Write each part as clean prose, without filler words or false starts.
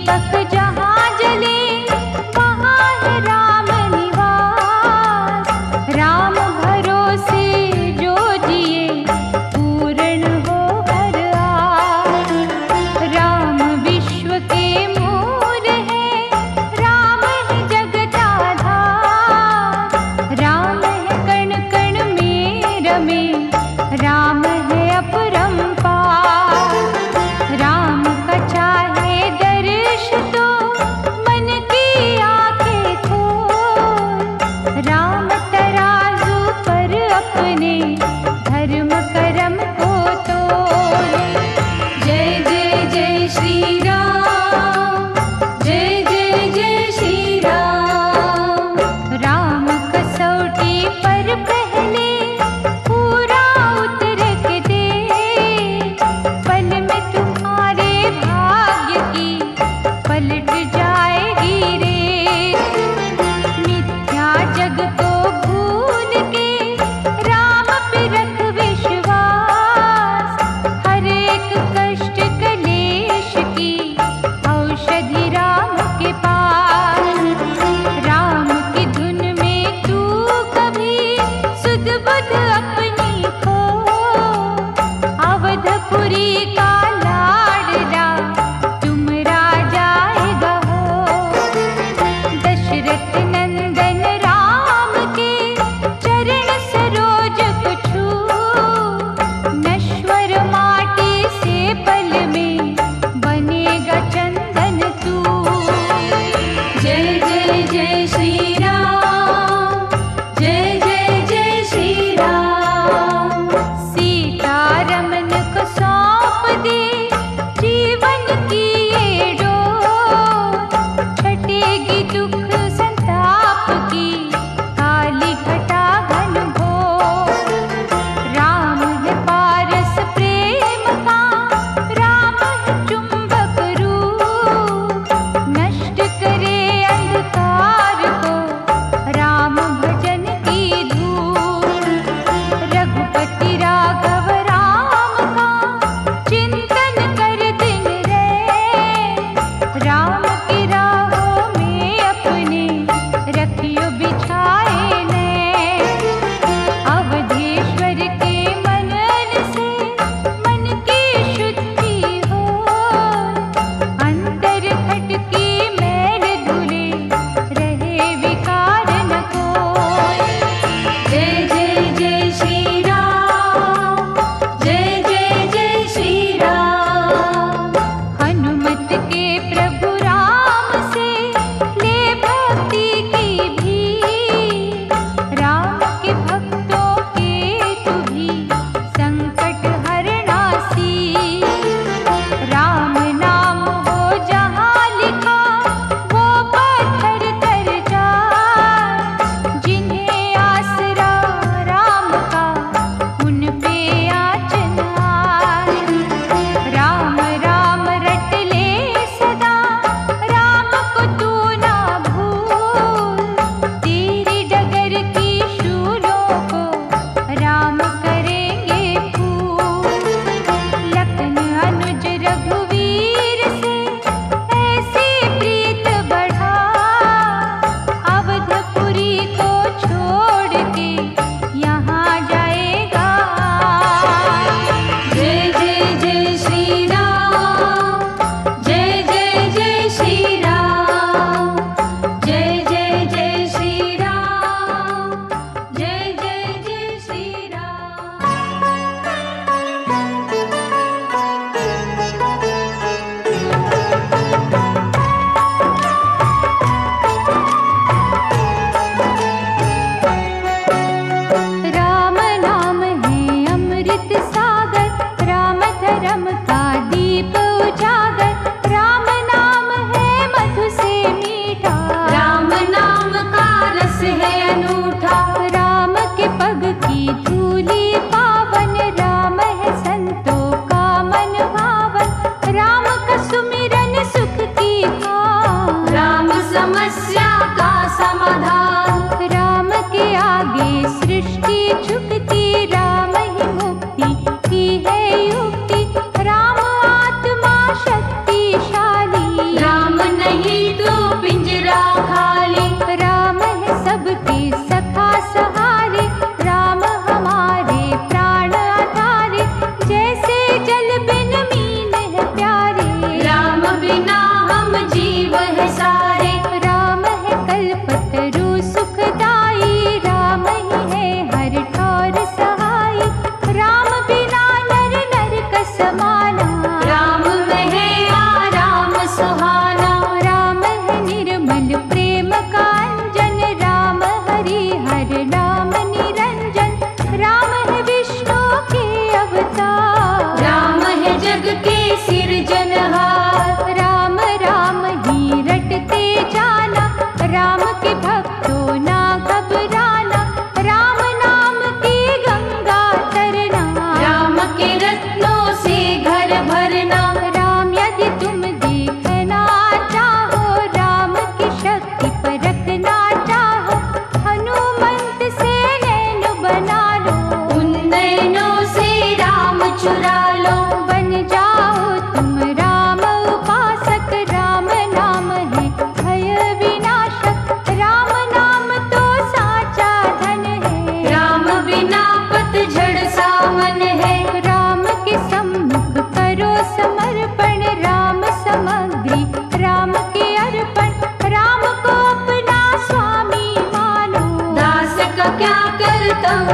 दीपक जहाँ जले वहाँ है राम निवास। राम भरोसे जो जिए पूर्ण हो हर आस। राम विश्व के मूल है, राम है जगत आधार। राम है कण कण में रमे, राम है अपरंपार। राम का चाहे दर्श तो मन की आंखें खोल। राम तराजू पर अपने धर्म कर्म को तोल। जय जय जय श्री राम, जय जय जय श्री राम। राम कसौटी पर पहले पूरा उतर के दे, पल में तुम्हारे भाग्य की पलट जाएगी रेत। मिथ्या जग को भूल के राम पे रख विश्वास। हर एक कष्ट कलेश की औषधि राम के पास। राम की धुन में तू कभी सुध बुध अपनी खो। अवधपुरी का लाडला तुम राजा हो। दशरथ नंदन राम के चरण सरोज को छू। नश्वर माटी से पल में बनेगा चंदन तू। जय जय जय श्री राम, जय जय जय श्री राम। सीता रमन को सौंप दे जीवन की ये डोर। छटेगी दुख संताप की काली घटा घन घोर। राम है पारस प्रेम का, राम है चुंबक रूप। नष्ट करे अंधकार को राम भजन की धूप। रघुपति राघव राम का चिंतन कर दिन रैन। राम की राहों में अपने रखियो बिछाए नैन। अवधेश्वर के मनन से मन की शुद्धि हो। अंतर खटकी मैल धुले रहे विकार न कोई। जय जय जय श्री राम, जय जय जय श्री राम। हनुमत के प्रभु राम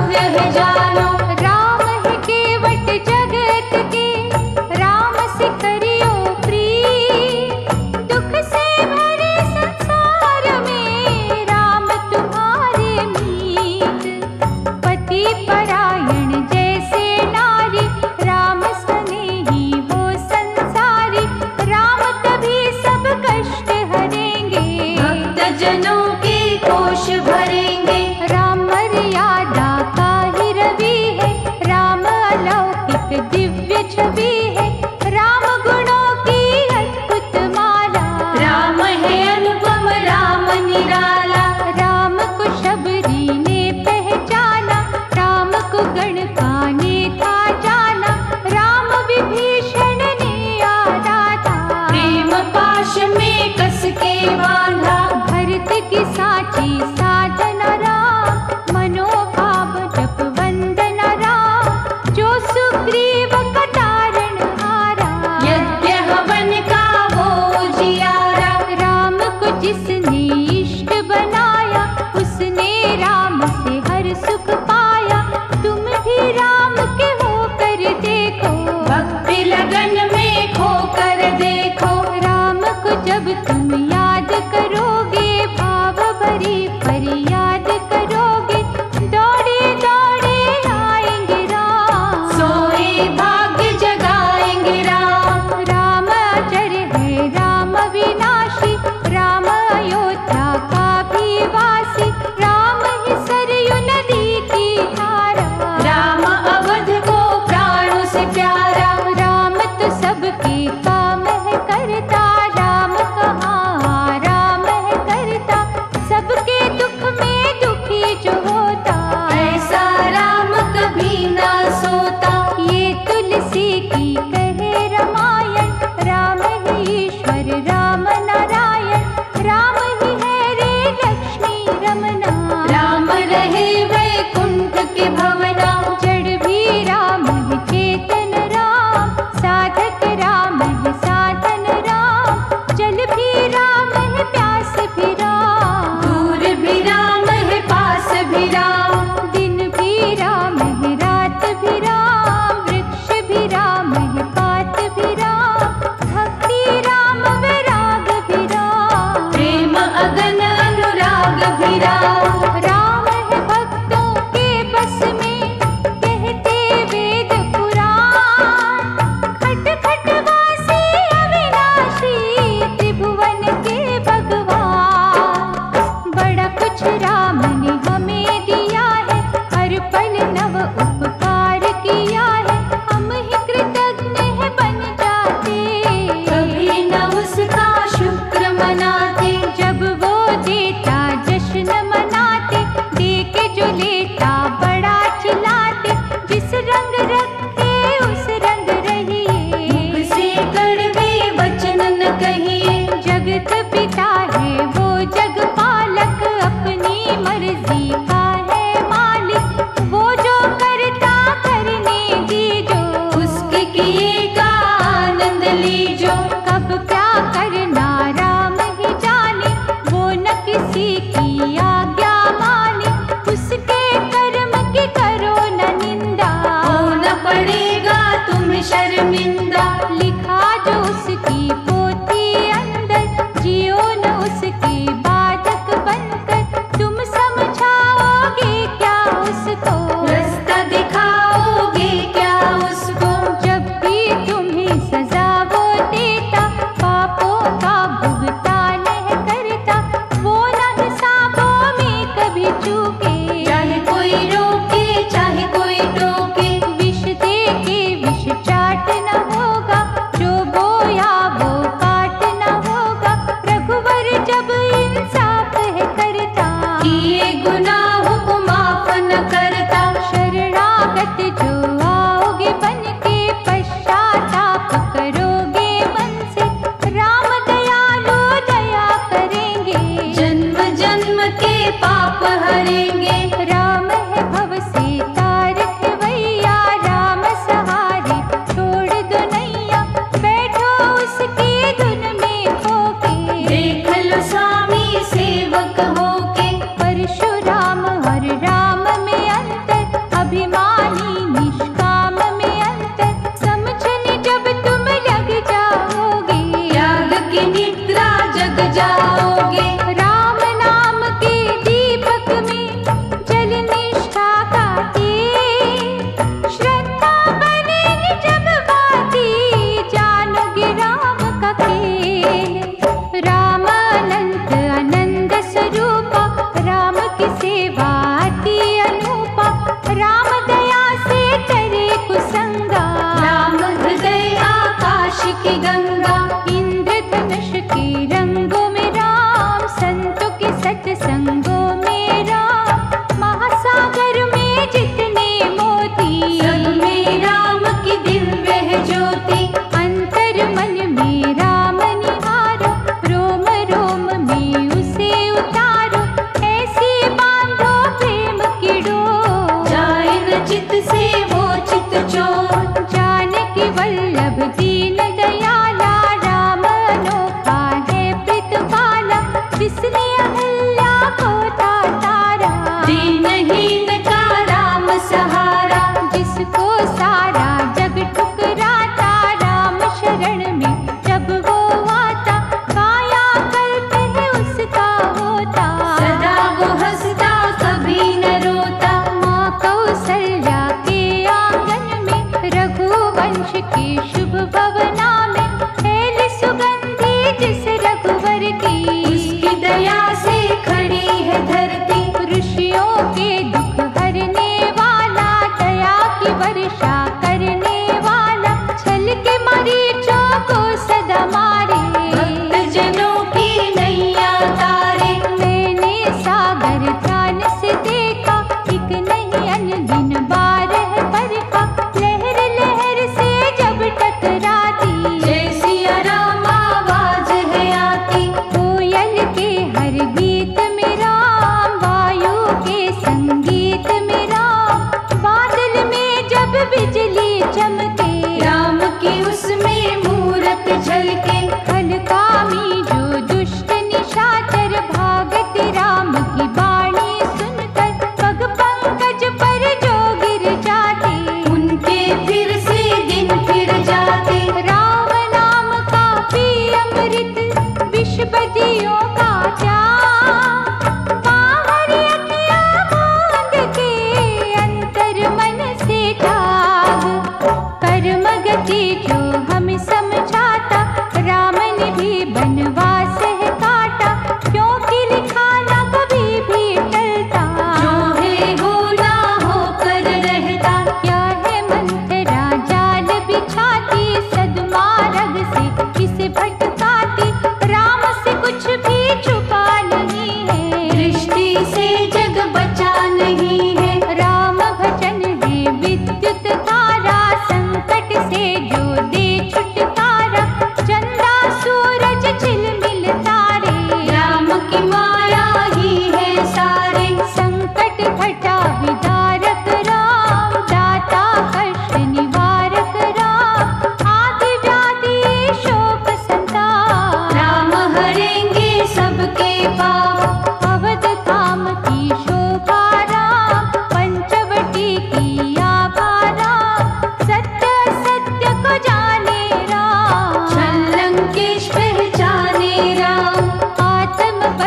भव्य है जानो। राम है केवट जगत के, राम से करियो प्रीत। दुख से भरे संसार में राम तुम्हारे मीत। पति परायण जैसे नारी, राम स्नेही वो संसारी। राम तभी सब कष्ट हरेंगे, भक्त जनों के कोश भरेंगे। राम मर्यादा का ही रवि है, राम अलौकिक दिव्य छवि है। राम गुणों की अद्भुत माला, राम है अनुपम राम निराला। राम को शबरी ने पहचाना, राम को गणका ने था जाना। राम विभीषण ने आदा था, प्रेम पाश में कस के बांधा। भरत की साची साधना राम, मनोभाव जप वंदना राम। जो सुग्रीव का तारण हारा, यज्ञ हवन का वो जियारा। राम को जिसने इष्ट बनाया, उसने राम से हर सुख पाया। तुम भी राम के होकर देखो, भक्ति लगन में खोकर देखो। राम को जब तुम याद करोगे, भाव भरी फरियाद करोगे। दौड़े दौड़े आएंगे राम, सोए भाग्य जगाएंगे राम। राम अजर है राम विनाशी, राम अयोध्या का भी वासी। राम ही सरयू नदी की धारा, राम अवध को प्राणों से प्यारा। राम तो सबके काम है करता, राम कहाँ राम है करता। सबके दुख में दुखी जो होता, ऐसा राम कभी ना सोता। ये तुलसी की कहे रामायण, राम ही ईश्वर राम नारायण। राम ही है रे लक्ष्मी रमना, राम रहे वैकुंठ के भवना। जड़ भी राम है चेतन राम, साधक राम है साधन राम। जल भी राम है प्यास भी राम, दूर भी राम है पास भी राम। दिन भी राम है रात भी राम, वृक्ष भी राम है पात भी राम। भक्ति राम विराम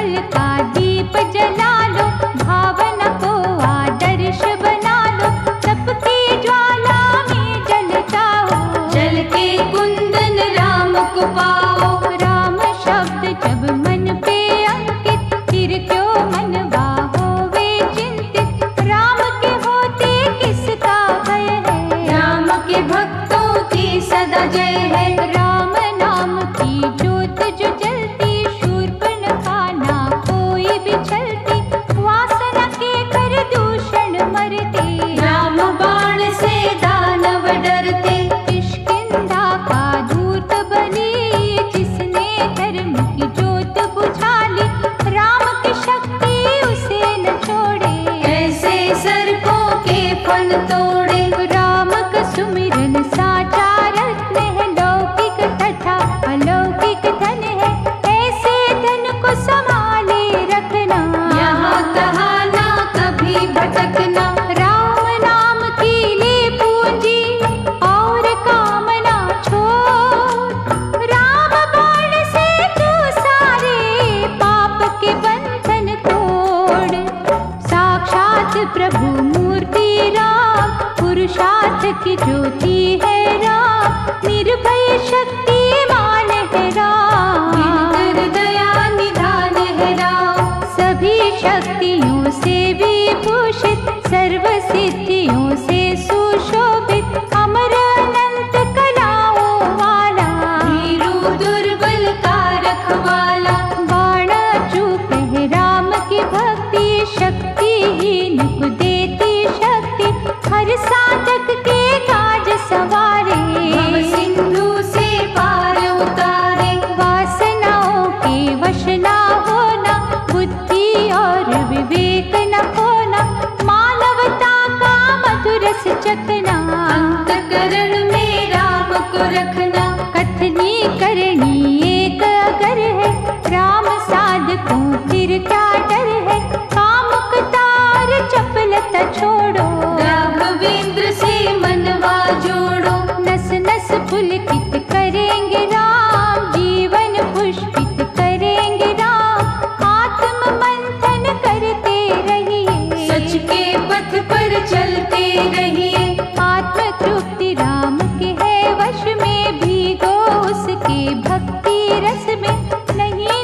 निर्मल का दीप जला लो, भावना को आदर्श बना लो, सबकी ज्वाला में जल जाओ, जल के कुंदन राम को पाओ। राम शब्द जब मन पे अंकित, फिर क्यों मनवा होवे चिंतित, राम के होते किसका भय है, राम के भक्तों की सदा जय है। राम नाम की ज्योत जो जलती, शूर्पणखा ना कोई भी छलती, वासना के कर दूषण मरते, राम बाण से दानव डरते। किष्किंधा का दूत बलि, जिसने धर्म की ज्योत बुझा ली, राम की शक्ति उसे न छोड़े, ऐसे सर्पों के फन तोड़े। राम का सुमिरन साचा रत्न है, लौकिक तथा अलौकिक धन है, ऐसे धन को संभाले रखना, यहाँ कहाँ ना कभी भटकना। राम नाम की ले पूंजी और कामना छोड़, राम बाण से तू सारे पाप के बंधन तोड़। साक्षात प्रभु मूर्ति राम, पुरुषार्थ की ज्योति है राम, निर्भय शक्तिमान है राम, निर्धर दया निधान है राम। सभी शक्तियों से विभूषित, सर्व सिद्धियों से सुशोभित, अमर अनंत कलाओं वाला, वीरू दुर्बल का रखवाला। बाण चूक है राम की भक्ति, शक्तिहीन को देती शक्ति, हर साधक के काज सवारे, भव सिंधु से पार उतारे। वासनाओं के वश ना होना, बुद्धि और विवेक न खोना, मानवता का मधुर रस चखना, अंतःकरण में राम को रखना। कथनी करनी एक अगर है, राम साधकों फिर क्या डर है, कामुक तार चपलता छोड़ो, राघवेंद्र से मनवा जोड़ो। नस नस पुलकित करेंगे राम, जीवन पुष्पित करेंगे राम, आत्म मंथन करते रहिए, सच के पथ पर चलते रहिए। आत्म तृप्ति राम के है वश में, भीगो उसके भक्ति रस में, नहीं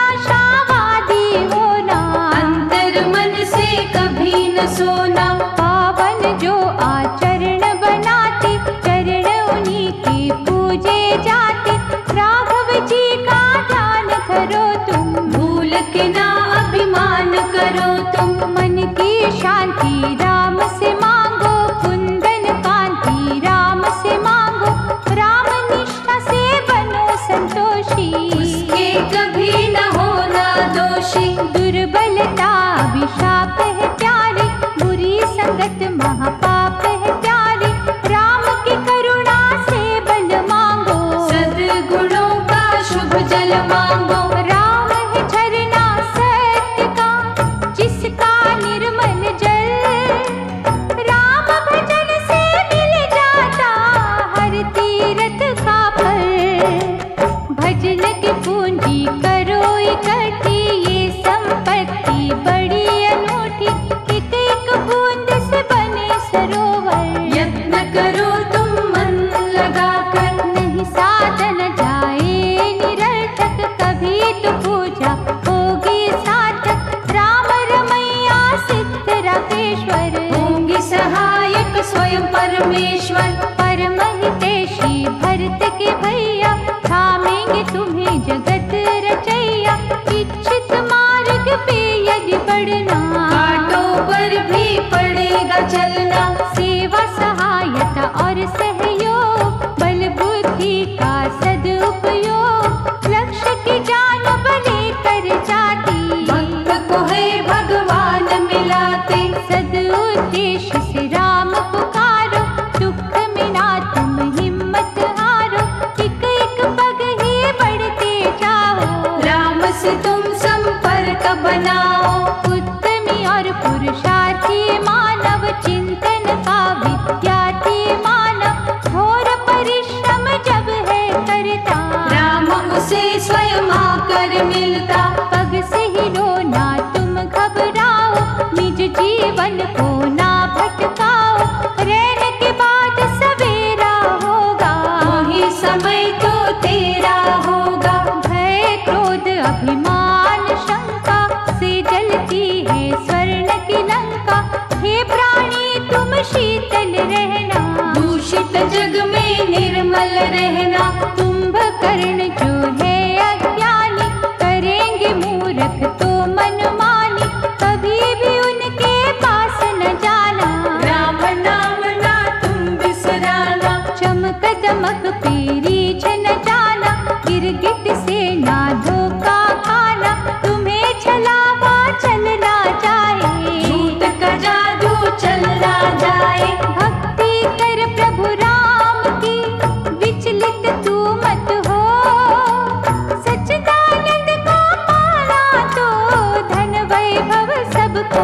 निराशावादी होना, अंतर मन से कभी न सोना। पावन जो आचरण बनाते, चरण उन्हीं के पूजे जाते, राघव जी का ध्यान करो तुम, भूल के ना अभिमान करो तुम। मन की शांति राम से मांगो, कुंदन कांति राम से मांगो, राम निष्ठा से बनो संतोषी, उसके कभी न होना दोषी। दुर्बलता अभिशाप है प्यारे, बुरी संगत महापाप है प्यारे, राम की करुणा से बल मांगो, सद्गुणों का शुभ जल मांगो। राम है झरना सत्य का, जिसका निर्मल जल, राम भजन से मिल जाता हर तीरथ का फल। भजन की पूंजी करो इकट्ठी, ये संपत्ति बड़ी अनूठी, एक एक बूंद से बने सरोवर, यत्न करो तुम मन लगाकर, नहीं साधन जाए निरर्थक, कभी तो पूजा होगी सार्थक। राम रमैया सिद्ध राकेश्वर, होंगे सहायक स्वयं परमेश्वर। परम हितैषी भरत के भैया, थामेंगे तुम्हें जगत रचैया, इच्छित मार्ग पे यदि बढ़ना, कांटों पर भी पड़ेगा चलना। सेवा सहायता और सहयोग, बल बुद्धि का सदुपयोग, लक्ष्य की जान बले कर जाती, भक्त को है भगवान मिलाते। सदउद्देश्य से राम पुकारो, दुख में ना तुम हिम्मत हारो, एक एक पग ही बढ़ते जाओ, राम से तुम संपर्क बनाओ। उत्तमी और पुरुषार्थी मानव, चिंतन का विद्यार्थी मानव, घोर परिश्रम जब है करता, राम उसे स्वयं आकर मिलता। पग से ही निर्मल रहना। कुंभकर्ण जो है अज्ञानी, करेंगे मूर्ख तो मनमानी, कभी भी उनके पास न जाना। राम नाम ना तुम बिसराना, चमक दमक पेरी छन जाना, गिरगिट से ना धोखा खाना, तुम्हें छलावा चलना जाए, झूठ का जादू चलना जाए। भक्ति कर प्रभु राम की, विचलित तू मत हो, सच्चिदानंद को पाना तो धन वैभव सबको।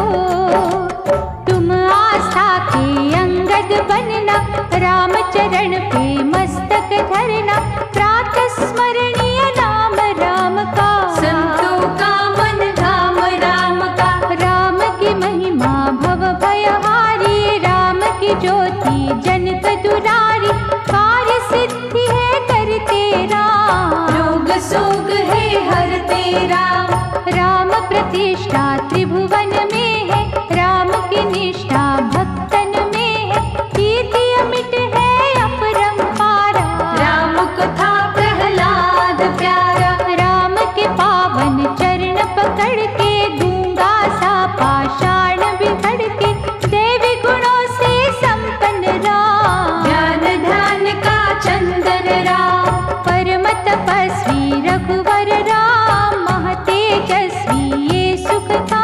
तुम आस्था के अंगद बनना, राम चरण पे मस्तक धरना, प्रातः स्मरणीय नाम राम का, संतों का मन धाम राम का। राम की महिमा भव भयहारी, राम की ज्योति जनित दुरारी, कार्य सिद्धि है करते राम, रोग सोग है हर तेरा। राम प्रतिष्ठा त्रिभुवन में है, राम की निष्ठा भक्तन में है, कीर्ति अमिट है अपरंपारा, राम कथा प्रहलाद प्यारा। राम के पावन चरण पकड़ के, गूंगा सा पाषाण बिगड़ के, देवी गुणों से संपन्न राम, ज्ञान ध्यान का चंदन राम। परम तपस्वी रघुवर राम, महतेजस्वी ये सुख था,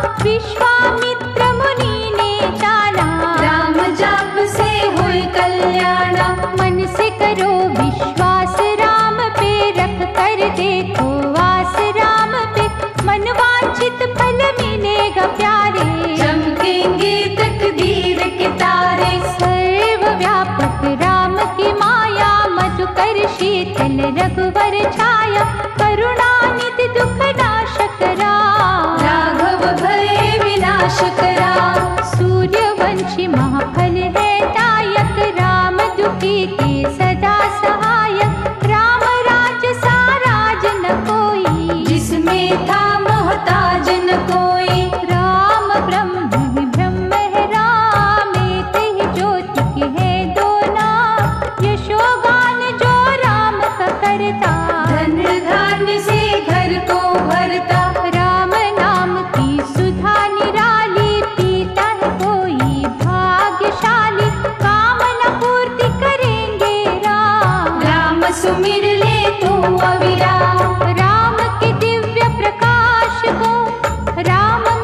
विश्वामित्र मुनि ने जाना। राम जाप से हुई कल्याणा, मन से करो विश्वास राम पे, रख कर देखो आस राम पे, मनवांछित फल मिलेगा प्यारे, चमकेंगे तकदीर के तारे। सर्वव्यापक राम की माया, मधुकर शीतल रघुवर छाया, करुणानिधि दुख नाशक राम, राघव भय विनाशक राम। सूर्यवंशी महाफल है दायक, राम दुखी के सदा सहायक, राम राज सा राज न कोई, जिसमें था मोहताज न कोई। राम ब्रह्म ही ब्रह्म है राम, एक ही ज्योति के है दो नाम, यशोगान जो राम का करता, धन धान्य से घर को भरता। राम नाम की सुधा निराली, पीता है कोई भाग्यशाली, कामना पूर्ति करेंगे राम, राम सुमिर ले तू अविराम। राम के दिव्य प्रकाश को, राम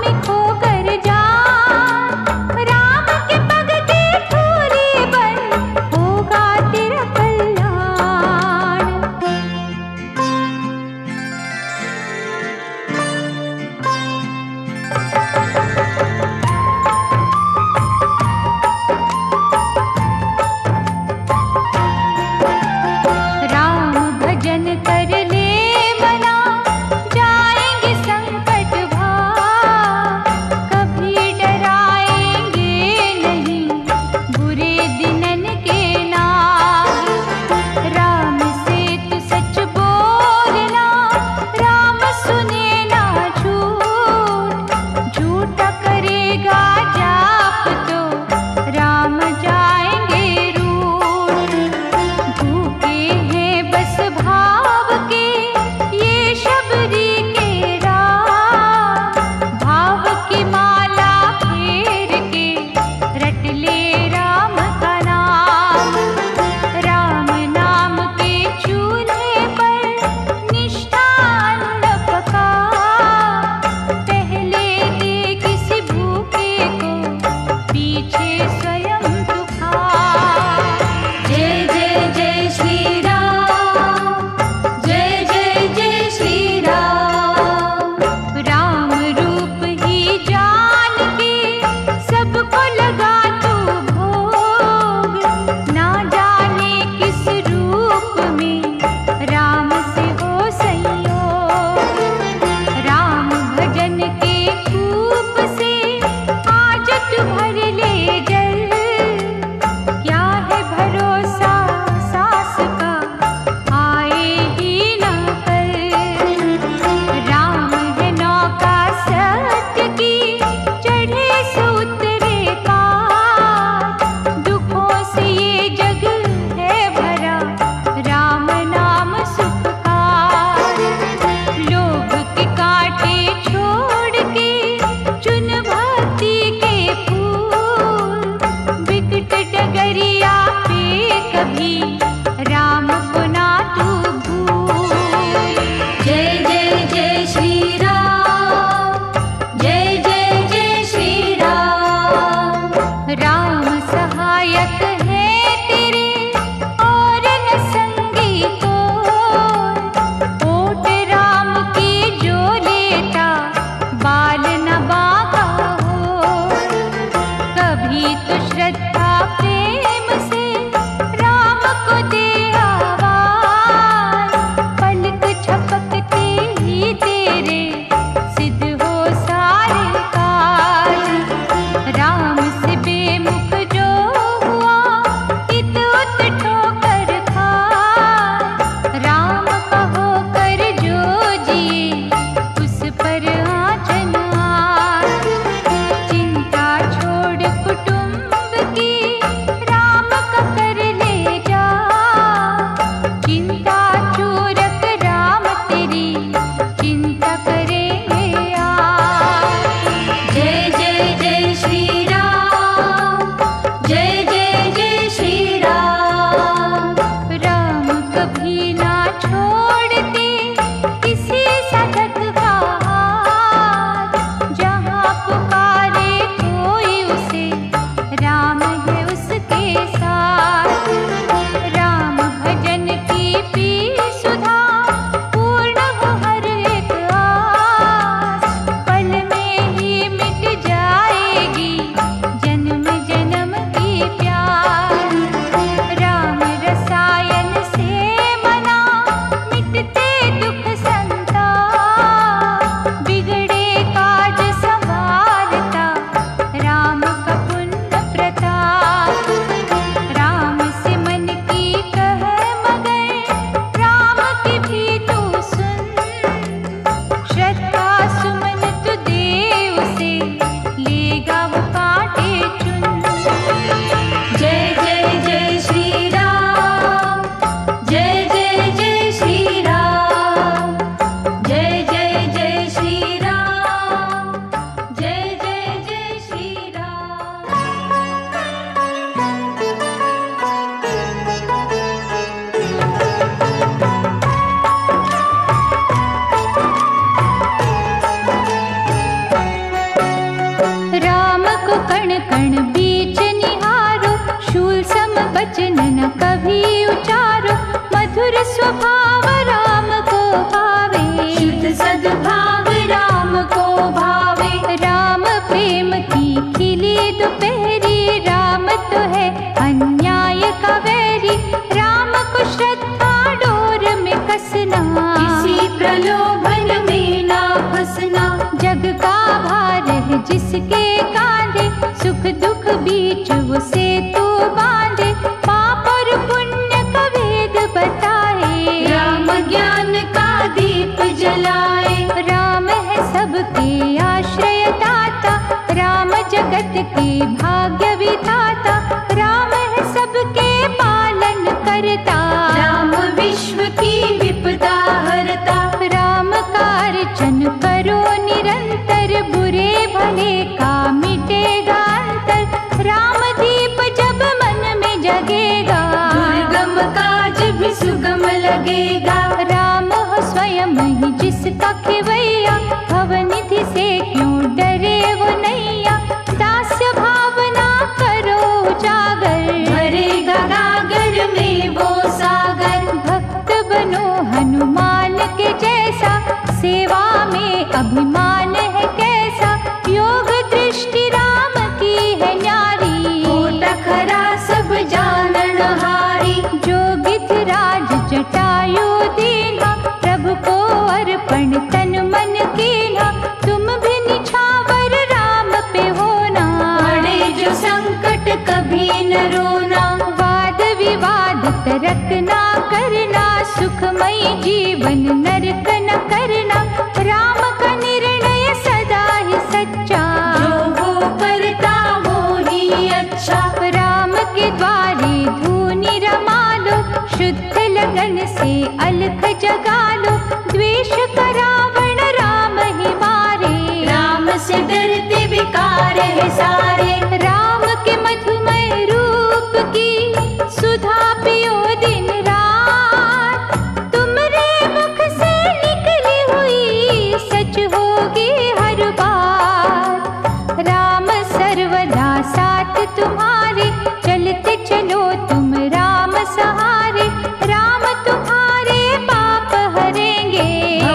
कण बीच निहारो, शूल सम बचन न कभी उचारो, मधुर स्वभाव राम को भावे, शुद्ध सद्भाव राम को भावे। राम प्रेम की खिली दोपहरी, राम तो है अन्याय का वैरी, राम को श्रद्धा डोर में कसना, किसी प्रलोभन में ना फंसना। जग का भार है जिसके कांधे, सुख दुख बीच वो सेतु बांधे, पाप और पुण्य का भेद बताए, राम ज्ञान का दीप जलाए। राम है सबके आश्रय दाता, राम जगत के भाग्य विधाता, राम है सबके पालन करता, राम विश्व की विपदा हरता। राम का अर्चन करो निरंतर, बुरे भले का मिटेगा अंतर, राम दीप जब मन में जगेगा, दुर्गम काज भी सुगम लगेगा। राम हो स्वयं ही जिसका खेवैया, भवनिधि से क्यों डरे वो नैया, दास्य भावना करो जागर, भरेगा गागर में वो सागर। भक्त बनो हनुमान के जैसा, सेवा में अभिमान है कैसा, योग दृष्टि राम की है न्यारी, खोटा खरा सब जानन हारी। जो गिरिराज जटायु दीन्हा, प्रभु को अर्पण तन मन कीन्हा, तुम भी निछावर राम पे होना, पड़े जो संकट कभी न रोना। वाद विवाद तर्क ना करना, सुखमय जीवन नरक न करना, राम का निर्णय सदा ही सच्चा, जो वो करता वो ही अच्छा। राम के द्वारे धूनि रमा लो, शुद्ध लगन से अलख जगा लो, द्वेष का रावण राम ही मारे, राम से डरते विकार है सारे। राम के मधुमय रूप की सुधा पियो दिन रात, तुमरे मुख से निकली हुई सच होगी हर बात, राम सर्वदा साथ तुम्हारे, चलते चलो तुम राम सहारे, राम तुम्हारे पाप हरेंगे,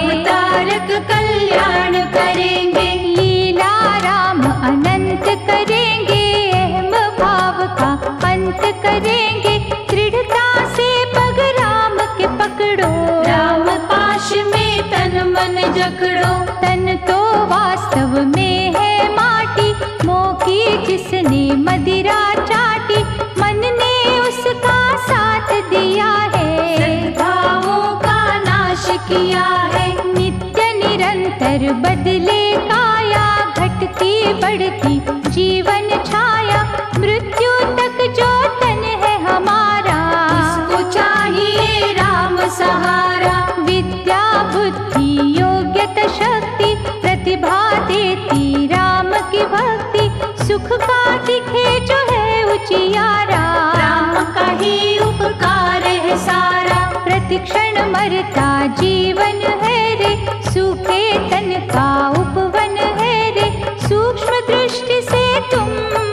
अवतारक कल्याण करेंगे। लीला राम अनंत करेंगे, अहम भाव का अंत करेंगे, दृढ़ता से पग राम के पकड़ो, राम पाश में तन मन जकड़ो। तन तो वास्तव में है माटी, मोह की जिसने मदिरा चाटी, मन ने उसका साथ दिया है, सद्भावों का नाश किया है। नित्य निरंतर बदले काया, घटती बढ़ती जीवन छाया, मृत्यु तक जो तन है हमारा, इसको चाहिए राम सहारा। विद्या बुद्धि योग्यता शक्ति, प्रतिभा देती राम की भक्ति, सुख का दिखे जो है उजियारा, राम का ही उपकार है सारा। प्रतिक्षण मरता जीवन है रे, सूखे तन का उपवन है रे, सूक्ष्म दृष्टि से तुम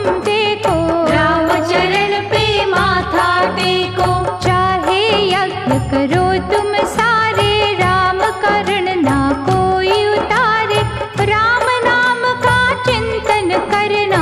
देखो, राम चरण पे माथा टेको। चाहे यज्ञ करो तुम सारे, राम करण ना कोई उतारे, राम नाम का चिंतन करना,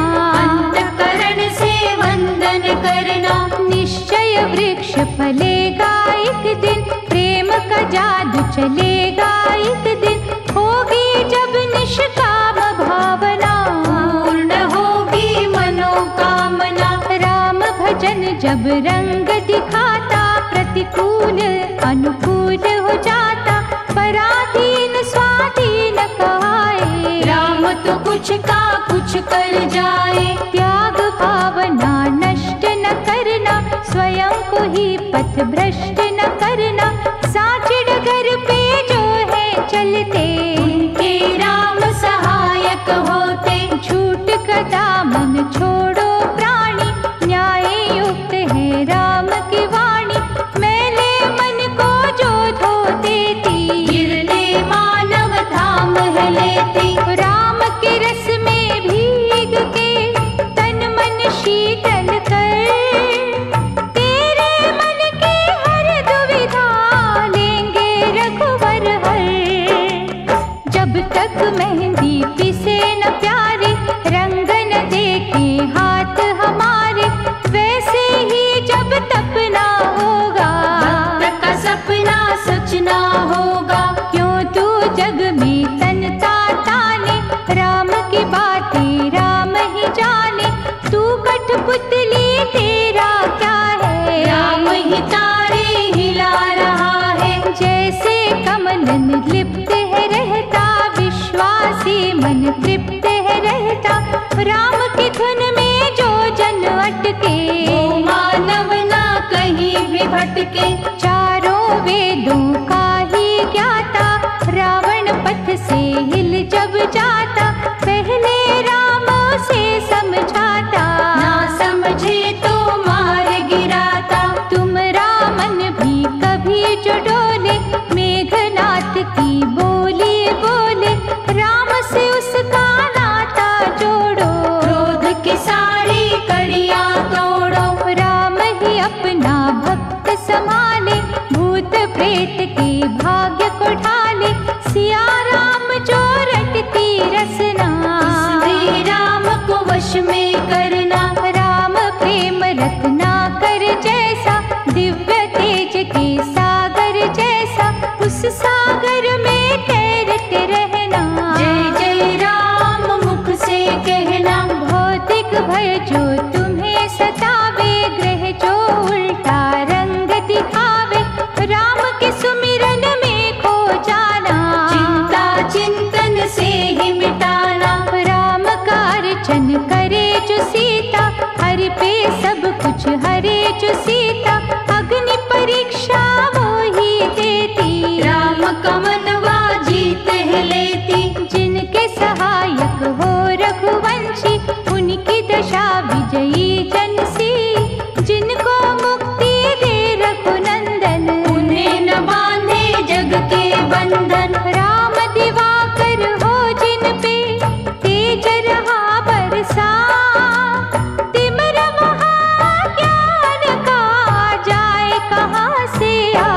अंतःकरण से वंदन करना। निश्चय वृक्ष फलेगा एक दिन, प्रेम का जादू चलेगा एक दिन, होगी जब निष्काम भावना, पूर्ण होगी मनोकामना। राम भजन जब रंग दिखाता, प्रतिकूल अनुकूल हो जाता, पराधीन स्वाधीन कहाए, राम तो कुछ का कुछ कर जाए। त्याग भावना नष्ट न करना, स्वयं को ही पथ भ्रष्ट न करना, साँचे डगर पे जो है चलते, उनके राम सहायक होते। झूठ का दामन छोड़ो प्राणी, न्याय युक्त है राम की वाणी, मैले मन को जो धो देती, गिरते मानव धाम है लेती। राम के रस में भीग के तन मन जब तक मेहंदी पिसे न प्यारे, रंग न देखे हाथ हमारे, वैसे ही जब तप ना होगा भक्त का सपना सच ना होगा। क्यों तू जग में तनता ताने, राम की बातें राम ही जाने। तू कठपुतली तेरा क्या है, राम ही तारे हिला रहा है। जैसे कमलन लिप्त है रहता, विश्वासी मन तृप्त है रहता। राम की धुन में जो जन अटके, वो मानव ना कहीं भी भटके। चारों वेदों का ही ज्ञाता, रावण पथ से हिल जब जाता, पहले राम उसे समझाता, ना समझे तो मार गिराता। तुम रामन भी कभी जो डोले, मेघनाथ की बोली बोले, राम से उसका नाता जोड़ो। क्रोध की सारी कड़ियां तोड़ो। राम ही अपना भक्त संभाले, भूत प्रेत के भाग्य को ढाले। सिया राम जो रटती रसना, इसलिए राम को वश में करना। राम प्रेम रत्ना कर जैसा, दिव्य तेज के सागर जैसा, उस सागर में तैरते रहना। जय जय राम मुख से कहना। भौतिक भय जो तुम्हें सतावे, ग्रह जो उल्टा रंग दिखावे, राम के सुमिरन में खो जाना। चिंता चिंतन से ही मिटाना। राम का अर्चन करे जो सीता, हरि पे सब कुछ हरे जो सीता। अग्नि परीक्षा वो ही देती, राम का मनवा जीत है लेती। जिनके सहायक हो रघुवंशी, उनकी दशा विजयी जनसी। जिनको मुक्ति दे रघुनंदन, उन्हें न बांधे जग के बंधन। राम दिवाकर हो जिन पे, तेज रहा बरसा। तिमिर महाज्ञान का जाए कहाँ से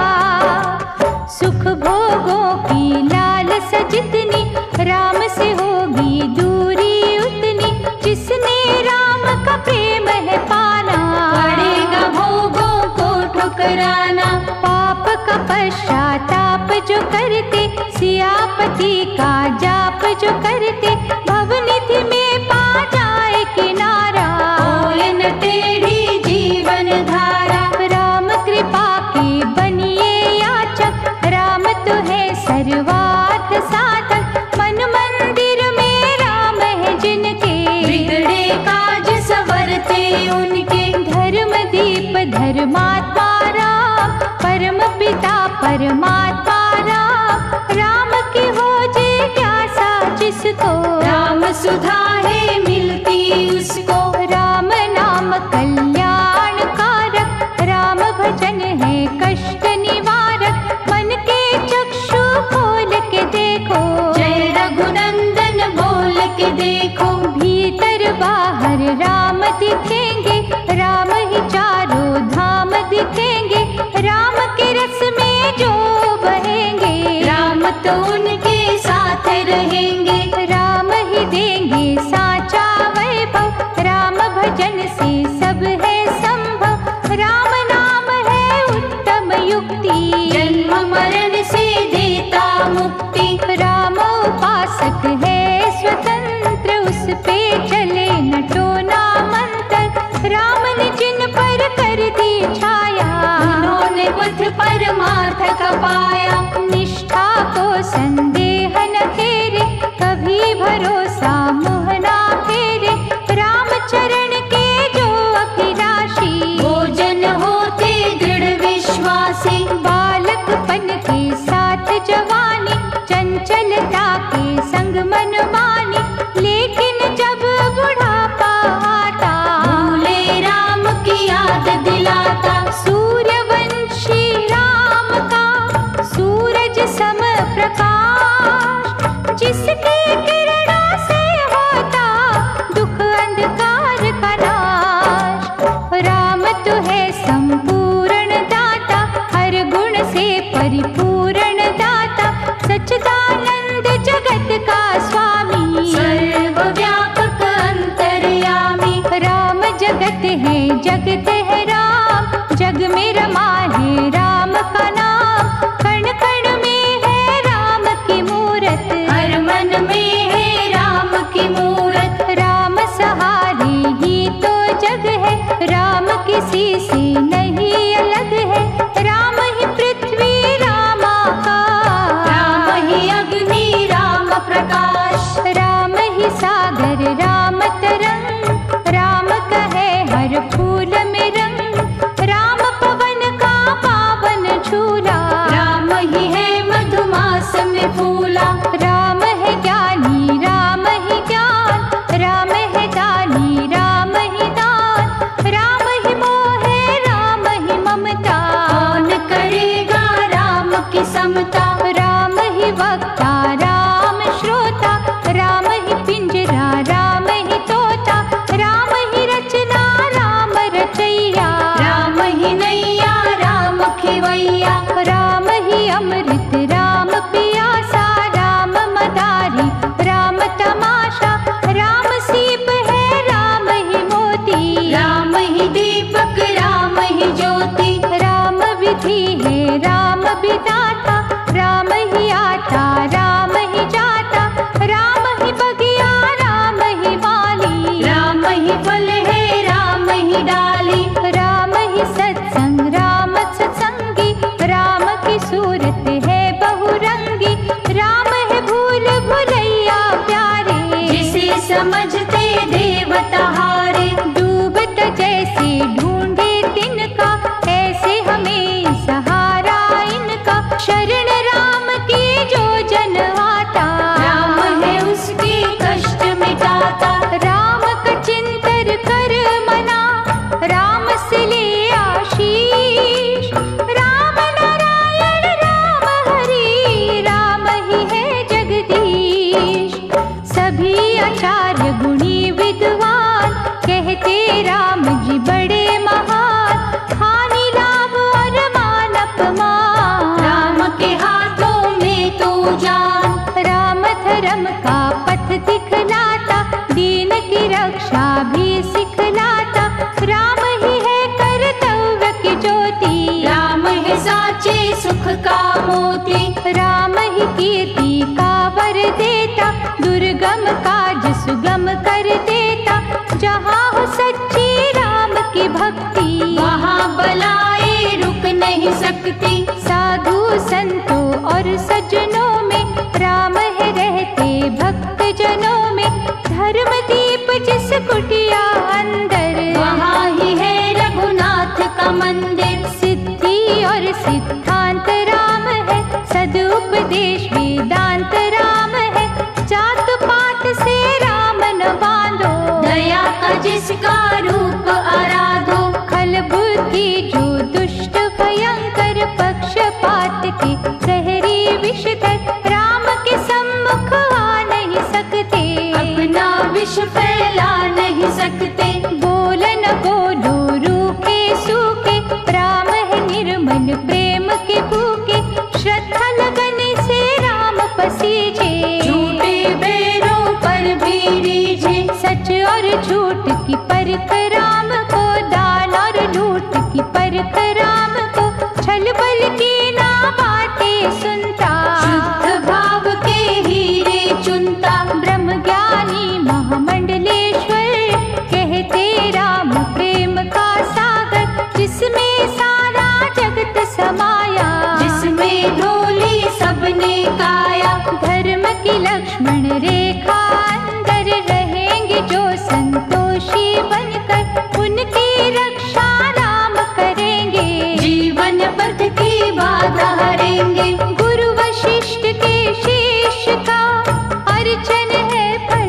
आ। सुख भोगों की लालसा जितनी, राम से होगी दूरी उतनी। जिसने राम का प्रेम है पाना, पड़ेगा भोगों को ठुकराना। पाप का पश्चाताप जो करते, सियापति का जाप जो करते, भवनिधि में पा जाए किनारा। होए न टेढ़ी जीवन धारा। राम कृपा के बनिए याचक, राम तो है सर्वार्थ साधक। मन मंदिर में राम है जिनके, बिगड़े काज संवरते उनके। धर्म दीप धर्मात्मा राम, परम पिता परमात्मा राम। राम की हो जिज्ञासा जिसको, राम सुधा है मिलती उसको। राम नाम कल्याण कारक, राम भजन है कष्ट निवारक। मन के चक्षु खोल के देखो, जय रघुनंदन बोल के देखो। भीतर बाहर राम दिखेंगे, राम ही चारों धाम दिखेंगे। राम के रस में जो बहेंगे, राम तो उनके साथ रहेंगे। राम ही देंगे साचा वैभव। राम भजन से सब है संभव, राम नाम है उत्तम युक्ति। जन्म मरण से देता मुक्ति। राम उपासक है स्वतंत्र, उस पे चले न टोना मंत्र। राम ने जिन पर कर दी छाया, उन्होंने बुद्ध परमार्थ का पाया। निष्ठा को संदेह न फेरे, कभी भरोसा मुह ना फेरे। राम चरण के जो अभिलाषी, वो जन होते दृढ़ विश्वासी। बालकपन के साथ जवानी, चंचलता के संग मनमानी। लेकिन जब बुढ़ापा आता, भूले राम की याद दिलाता। सूर्यवंशी राम का सूरज सम प्रकाश, जिसकी किरणों से होता दुख अंधकार का नाश। राम तो है संपूर्ण दाता, हर गुण से परिपूर्ण दाता। सच्चिदानंद जगत पिता था, राम ही आता राम ही जाता, राम ही बगिया राम ही माली, राम ही फल है राम ही डाली, राम ही सत्संग राम सत्संगी, राम की सूरत है बहुरंगी, राम है भूल भुलैया प्यारे, जिसे समझते देवता हारे, डूबत जैसे ढूंढे तिनका, ऐसे हमें सहारा इनका, शरण राम की जो जन आता, राम है उसके कष्ट मिटाता, राम का चिंतन कर मना, राम से ले आशीष, राम नारायण राम हरि, राम ही है जगदीश, सभी आचार्य गुणी विद्वान, कहते राम जी बड़े महान, हानि लाभ और मान अपमान, राम के हाथों में तो जान, राम धर्म का पथ दिखलाता, दीन की रक्षा भी सिखलाता, राम ही है कर्तव्य की ज्योति, राम है साचे सुख का मोती, राम ही कीर्ति का वर देता, दुर्गम काज सुगम कर देता, जहाँ हो सच्ची राम की भक्ति, वहाँ बलाएं रुक नहीं सकती, साधु संतों और सज्जनों में, राम है रहते भक्त जनों में, धर्म दीप जिस कुटिया अंदर, वहाँ ही है रघुनाथ का मंदिर, सिद्धि और सिद्धांत राम है, सदुपदेश वेदांत राम है, जात पात से राम न बांधो, दया का जिसका रूप आराधो, खल बुद्धि जो दुष्ट भयंकर, पक्षपात के सहरी विषधर, राम के सम्मुख आ नहीं सकते, अपना विष फैला नहीं सकते, बोल न बोलो रूखे सूखे, राम है निर्मल प्रेम के भूखे, श्रद्धा लगन से राम पसीजे, झूठे बैरों पर भी रीझे, सच और झूठ की परख राम को, दान और लूट की परख राम को, छल बल की ना बातें सुनता, शुद्ध भाव के हीरे चुनता, ब्रह्म ज्ञानी महामंडलेश्वर, कहते राम प्रेम का सागर, जिसमें सारा जगत समाया, जिसमें ढोली सबने काया, धर्म की लक्ष्मण रेखा अंदर, रहेंगे जो संतोषी बनकर, उनकी रक्षा राम करेंगे, जीवन पथ की बाधा हरेंगे, गुरु वशिष्ठ के शिष्य का अर्चन है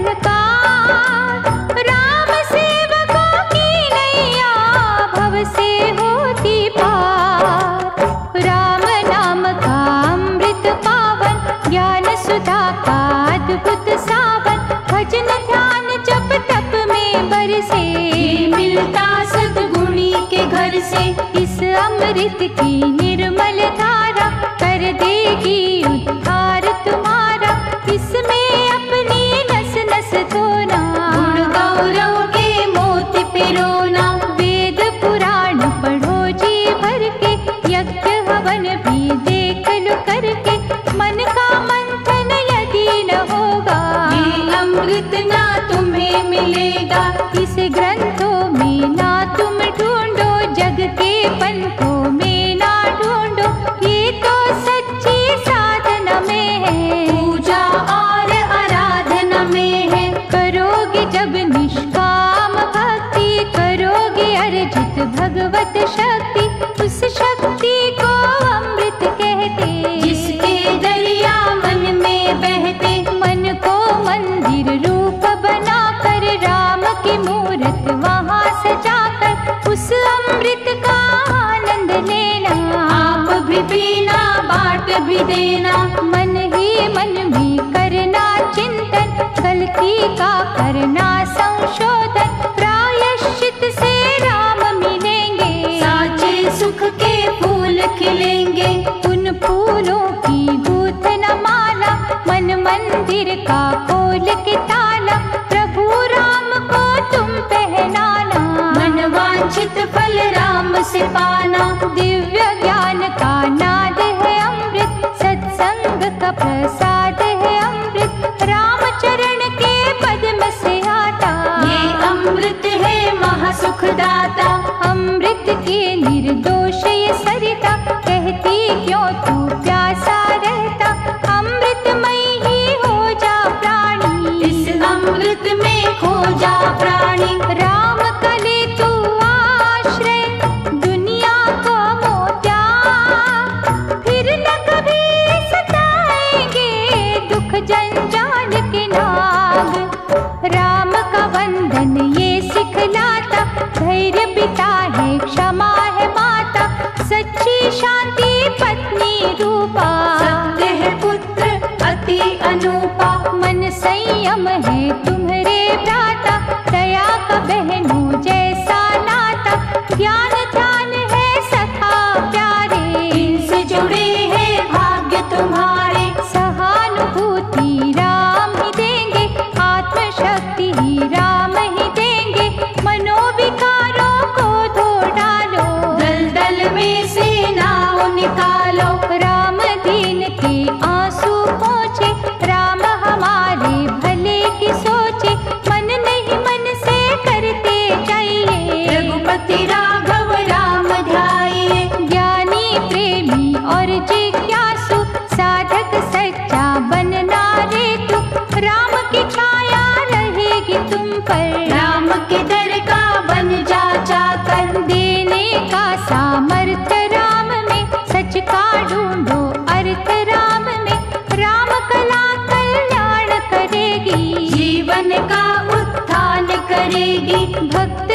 फलकार, राम सेवकों की नैया भव से होती पार, राम नाम का अमृत पावन, ज्ञान सुधा का अद्भुत सावन, भजन ध्यान जप तप में बरसे, ये मिलता सद्गुणी के घर से, इस अमृत की निर्मल धारा, कर देगी उद्धार तुम्हारा, इसमें अपनी नस नस धोना, गुण गौरव के मोती पिरोना, वेद पुराण पढ़ो जी भर के, यज्ञ हवन भी देख लो करके, मन का मंथन यदि न होगा, ये अमृत ना तुम्हें मिलेगा, इस ग्रंथों में ना तुम ढूंढो, जग के पंथों में ना ढूंढो, ये तो सच्ची साधना में है, पूजा और आराधना में है, करोगे जब निष्काम भक्ति, करोगे अर्जित भगवत शक्ति, उस शक्ति को अमृत कहते, जिसके दरिया मन में बहते, मन को मंदिर रूप बनाकर, राम की मूरत वहाँ सजाकर, उस अमृत का आनंद लेना, आप भी पीना बांट भी देना, मन ही मन में करना चिंतन, गलती का करना संशोधन, प्रायश्चित से राम मिलेंगे, साचे सुख के फूल खिलेंगे, उन फूलों की गूंथन माला, मन मंदिर का खोल के ताला, प्रभु राम को तुम पहनाना, मन वांछित फल राम से पाना, दिव्य ज्ञान का नाद है दाता। अमृत के निर्दोष ये सरिता, कहती क्यों तू प्यासा रहता। अमृतमय ही हो जा प्राणी, इस अमृत में खो जा प्राणी। राम का ले तू आश्रय, दुनिया को मोत्या, फिर न कभी सताएंगे दुख जंजाल के नाग। राम का वंदन ये सिखलाता, धैर्य पिता है क्षमा है माता, सच्ची शांति पत्नी रूपा। सत्य है पुत्र अति अनूपा, मन संयम है तुम्हारे भ्राता, दया का बहनों जैसा नाता, ज्ञान ध्यान है सखा प्यारे, इनसे जुड़े हैं भाग्य तुम्हारे। सहानुभूति राम ही देंगे, आत्मशक्ति ही राम ही देंगे, मनोविकारों को धो डालो, दलदल में से नाव निकालो। राम दीन के आंसू पोंछे, राम हमारे भले की सोचे, मन नहीं मन से करते जाइए, रघुपति राघव राम ध्याइए। ज्ञानी प्रेमी और जिज्ञासु, साधक सच्चा बनना रे तू, राम की छाया रहेगी तुम पर, राम के दर का बन जा चाकर। देने का सामर्थ्य राम में, सच का ढूंढो अर्थ राम में, राम कला कल्याण करेगी, जीवन का उत्थान करेगी। भक्त